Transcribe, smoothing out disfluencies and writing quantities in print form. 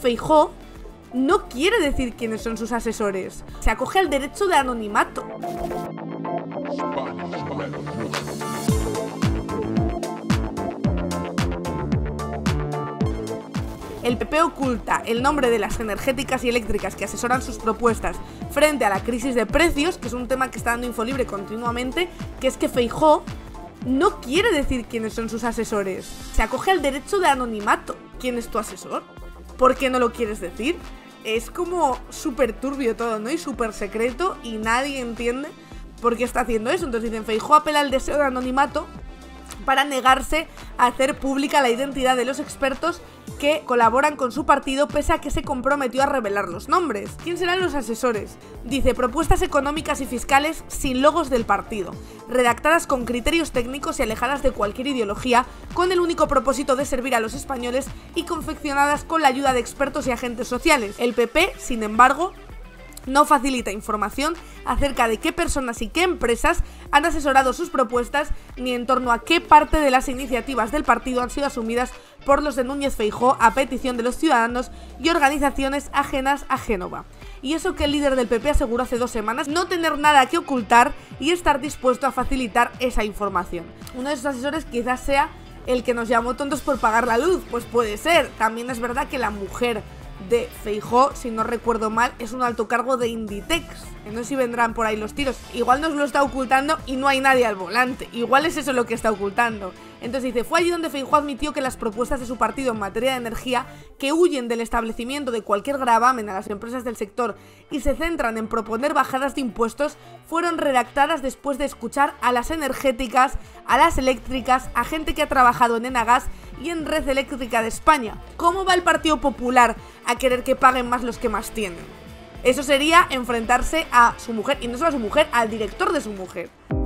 Feijóo no quiere decir quiénes son sus asesores. Se acoge al derecho de anonimato. El PP oculta el nombre de las energéticas y eléctricas que asesoran sus propuestas frente a la crisis de precios, que es un tema que está dando Infolibre continuamente, que es que Feijóo no quiere decir quiénes son sus asesores. Se acoge al derecho de anonimato. ¿Quién es tu asesor? ¿Por qué no lo quieres decir? Es como súper turbio todo, ¿no? Y súper secreto y nadie entiende por qué está haciendo eso. Entonces dicen, Feijóo apela al deseo de anonimato para negarse a hacer pública la identidad de los expertos que colaboran con su partido, pese a que se comprometió a revelar los nombres. ¿Quién serán los asesores? Dice, propuestas económicas y fiscales sin logos del partido, redactadas con criterios técnicos y alejadas de cualquier ideología, con el único propósito de servir a los españoles y confeccionadas con la ayuda de expertos y agentes sociales. El PP, sin embargo, no facilita información acerca de qué personas y qué empresas han asesorado sus propuestas, ni en torno a qué parte de las iniciativas del partido han sido asumidas por los de Núñez Feijóo a petición de los ciudadanos y organizaciones ajenas a Génova. Y eso que el líder del PP aseguró hace 2 semanas no tener nada que ocultar y estar dispuesto a facilitar esa información. Uno de sus asesores quizás sea el que nos llamó tontos por pagar la luz, pues puede ser. También es verdad que la mujer de Feijóo, si no recuerdo mal, es un alto cargo de Inditex. No sé si vendrán por ahí los tiros. Igual nos lo está ocultando y no hay nadie al volante. Igual es eso lo que está ocultando. Entonces dice, fue allí donde Feijóo admitió que las propuestas de su partido en materia de energía, que huyen del establecimiento de cualquier gravamen a las empresas del sector y se centran en proponer bajadas de impuestos, fueron redactadas después de escuchar a las energéticas, a las eléctricas, a gente que ha trabajado en Enagas y en Red Eléctrica de España. ¿Cómo va el Partido Popular a querer que paguen más los que más tienen? Eso sería enfrentarse a su mujer, y no solo a su mujer, al director de su mujer.